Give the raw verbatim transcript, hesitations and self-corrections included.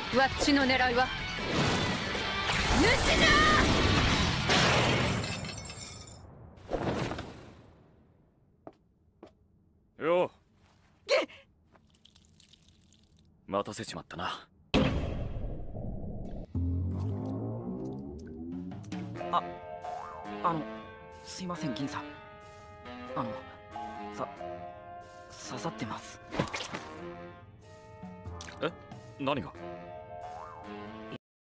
わっちの狙いは主じゃ。 よう、待たせちまったな。 あ、あの、すいません銀さん。あの、さ、刺さってます。 え、何が？